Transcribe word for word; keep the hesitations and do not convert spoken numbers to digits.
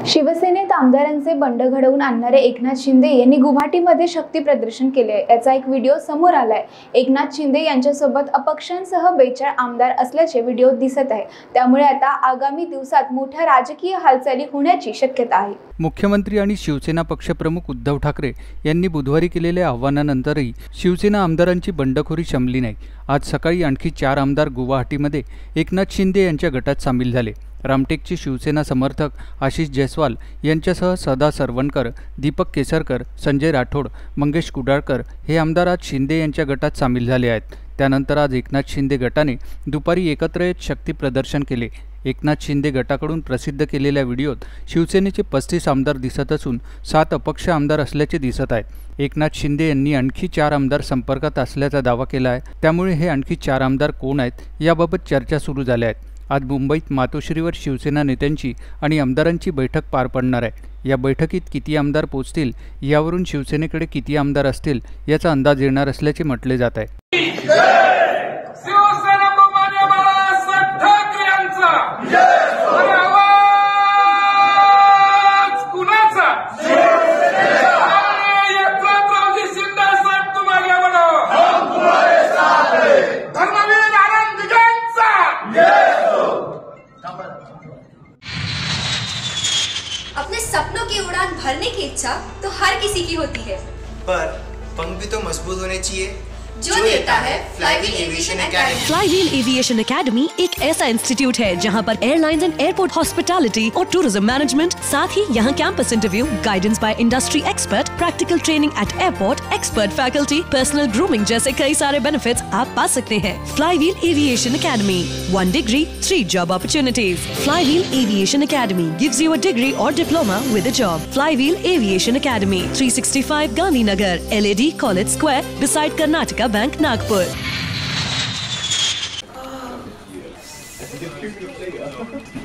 शिवसेनेत आमदारांचे बंड घडवून आणणारे एकनाथ शिंदे यांनी गुवाहाटीमध्ये शक्ती प्रदर्शन केले। याचा एक व्हिडिओ समोर आलाय। एकनाथ शिंदे यांच्यासोबत अपक्षांसह बेचाळीस आमदार असल्याचे व्हिडिओ दिसत आहे। त्यामुळे आता आगामी दिवसात मोठ्या राजकीय हालचाली होण्याची शक्यता आहे। मुख्यमंत्री आणि शिवसेना पक्षप्रमुख उद्धव ठाकरे यांनी बुधवारी केलेल्या आव्हानानंतरही शिवसेना आमदारांची बंडखोरी शमली नाही। आज सकाळी आणखी चार आमदार गुवाहाटीमध्ये एकनाथ शिंदे यांच्या गटात सामील झाले। रामटेकचे शिवसेना समर्थक आशिष जयस्वाल यांच्यासह सदा सरवणकर, दीपक केसरकर, संजय राठोड, मंगेश कुडाळकर हे आमदार आज शिंदे यांच्या गटात सामील झाले आहेत। त्यानंतर आज एकनाथ शिंदे गटाने दुपारी एकत्र येत शक्ती प्रदर्शन केले। एकनाथ शिंदे गटाकडून प्रसिद्ध केलेल्या व्हिडिओत शिवसेनेचे पस्तीस आमदार दिसत असून सात अपक्ष आमदार असल्याचे दिसत आहेत। एकनाथ शिंदे यांनी आणखी चार आमदार संपर्कात असल्याचा दावा केला आहे। त्यामुळे हे आणखी चार आमदार कोण आहेत याबाबत चर्चा सुरू झाल्या आहेत। आज मुंबईत मातोश्रीवर शिवसेना नेत्यांची आणि आमदारांची बैठक पार पडणार आहे। या बैठकीत किती आमदार पोहोचतील यावरून शिवसेनेकडे किती आमदार असतील याचा अंदाज येणार असल्याचे म्हटले जात आहे। अपने सपनों की उड़ान भरने की इच्छा तो हर किसी की होती है, पर पंख भी तो मजबूत होने चाहिए जो देता है flywheel aviation academy. Flywheel aviation academy एक ऐसा इंस्टीट्यूट है जहां पर एयरलाइंस एंड एयरपोर्ट हॉस्पिटैलिटी और टूरिज्म मैनेजमेंट, साथ ही यहां campus interview, guidance by industry expert, practical training at airport, expert faculty, personal grooming जैसे कई सारे बेनिफिट्स आप पा सकते हैं। Flywheel aviation academy, one degree three job opportunities. Flywheel aviation academy gives you a degree और diploma with a job. Flywheel aviation academy, three sixty five Gandhinagar, L A D college square, beside Karnataka bank, Nagpur.